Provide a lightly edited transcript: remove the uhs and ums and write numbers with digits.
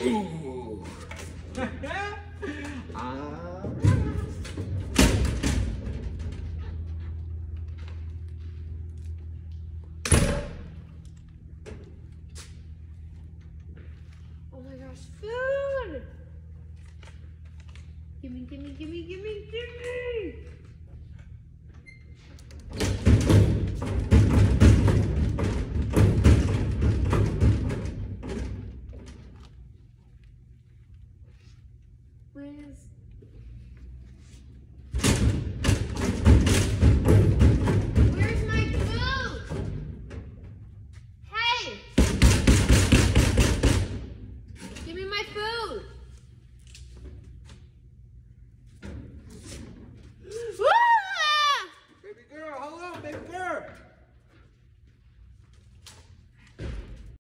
Ooh. Oh my gosh, food! Gimme, gimme, gimme, gimme, gimme!